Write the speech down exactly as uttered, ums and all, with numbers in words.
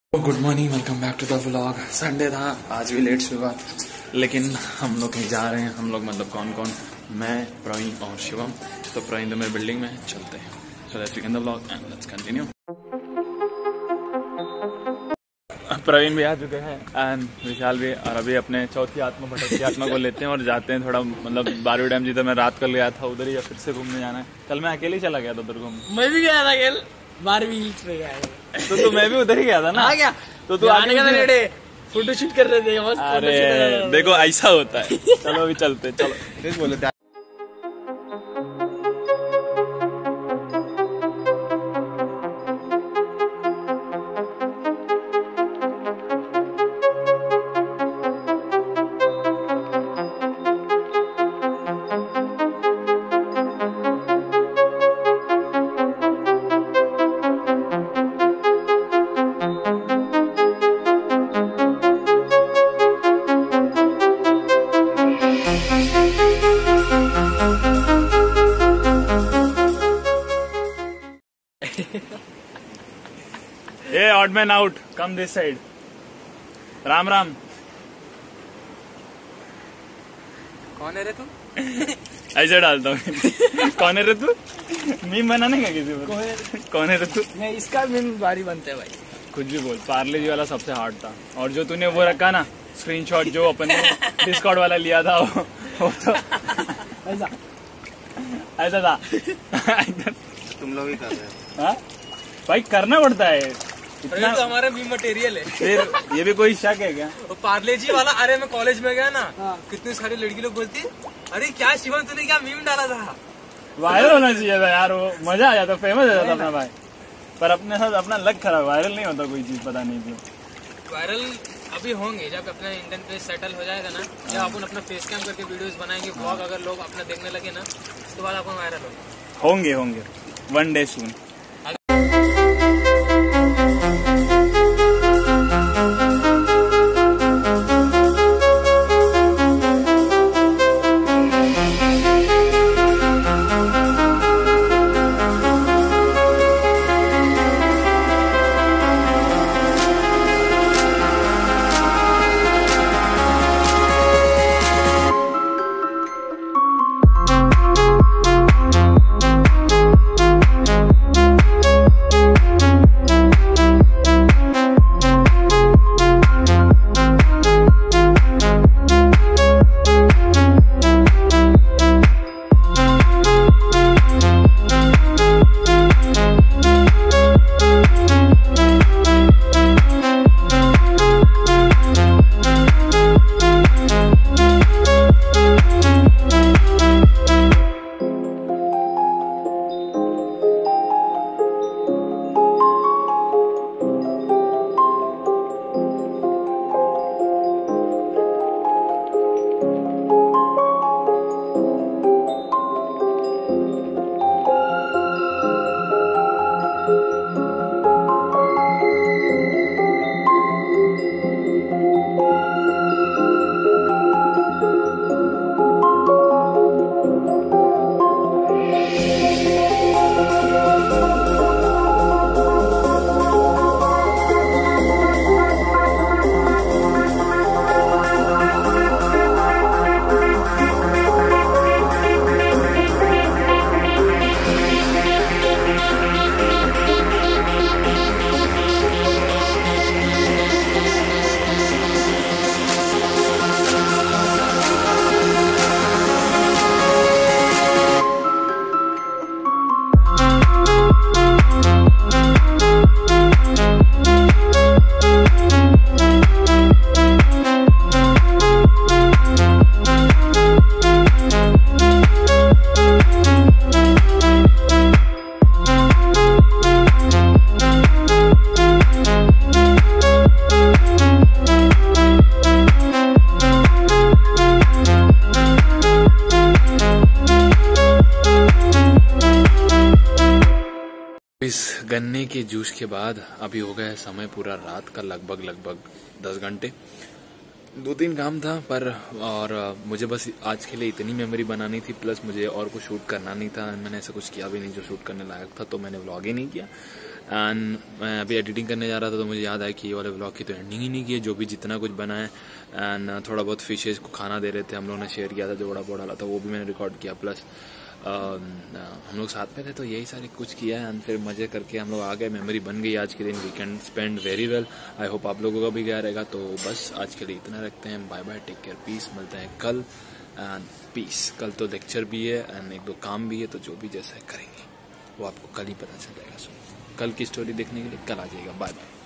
Good morning, welcome back to the vlog. Sunday था, आज भी लेट सुबह, लेकिन हम लोग कहीं जा रहे हैं। हम लोग मतलब कौन कौन, मैं, प्रवीण और शिवम। तो प्रवीण तो मेरे बिल्डिंग में, चलते हैं। So let's begin the vlog and let's continue. Praveen भी आ चुके हैं एंड विशाल भी, और अभी अपने चौथी आत्मा भटकती आत्मा को लेते हैं और जाते हैं थोड़ा, मतलब बारहवीं डैम जी तो मैं रात कर गया था उधर ही, फिर से घूमने जाना है। कल मैं अकेले चला गया था उधर घूमने। मैं भी गया था कल बारहवीं हिल्स पे गया तो तू मैं भी उधर ही गया था ना। आ गया तो तू आने का नेड़े फोटो शूट कर रहे थे मस्त। अरे देखो ऐसा होता है। चलो अभी चलते, चलो बोले थे। A odd man out, come this side. Ram Ram. कौन है रे तू? ऐसे डालता हूँ। कौन है रे तू? मीम बनाने का किसी को? कौन है रे तू? नहीं, इसका मीम बारी बनता है भाई। कुछ भी बोल। पार्ले जी वाला सबसे हार्ड था, और जो तूने वो रखा ना स्क्रीनशॉट, जो अपन ने डिस्कॉर्ड वाला लिया था, वो, वो तो ऐसा ऐसा था। तुम लोग ही कर रहे हो भाई, करना पड़ता है इतना तो हमारा मीम मटेरियल है। फिर ये भी कोई शक है क्या? वो पार्ले जी वाला, अरे मैं कॉलेज में गया ना, कितनी सारी लड़की लोग बोलती अरे क्या शिवम तूने क्या मीम डाला था। वायरल होना चाहिए था यार, वो मजा आ जाता, फेमस हो जाता अपना भाई। पर अपने साथ अपना लक खराब, वायरल नहीं होता कोई चीज, पता नहीं क्यों। वायरल अभी होंगे जब अपना इंडियन पेज सेटल हो जाएगा ना, जब अपन अपना फेस कैम करके वीडियोस बनाएंगे, ब्लॉग अगर लोग अपना देखने लगे ना, उसके बाद अपन वायरल होंगे होंगे होंगे वन डे सून। इस गन्ने के जूस के बाद अभी हो गया है समय पूरा रात का लगभग लगभग दस घंटे। दो तीन काम था पर, और मुझे बस आज के लिए इतनी मेमोरी बनानी थी, प्लस मुझे और कुछ शूट करना नहीं था। मैंने ऐसा कुछ किया भी नहीं जो शूट करने लायक था, तो मैंने व्लॉग ही नहीं किया। एंड मैं अभी एडिटिंग करने जा रहा था तो मुझे याद आया कि ये वाले व्लॉग की तो एंडिंग ही नहीं की है, जो भी जितना कुछ बना है। एंड थोड़ा बहुत फिशेज को खाना दे रहे थे, हम लोगों ने शेयर किया था, जो बड़ा बड़ा डाला था वो भी मैंने रिकॉर्ड किया। प्लस हम लोग साथ में थे तो यही सारे कुछ किया है एंड फिर मज़े करके हम लोग आ गए। मेमोरी बन गई आज के दिन, weekend spend very well. I hope आप लोगों का भी क्या रहेगा। तो बस आज के लिए इतना रखते हैं, bye bye, take care, peace. मिलते हैं कल एंड पीस। कल तो लेक्चर भी है एंड एक दो काम भी है, तो जो भी जैसा करेंगे वो आपको कल ही पता चल जाएगा। सो कल की स्टोरी देखने के लिए कल आ जाएगा। Bye bye.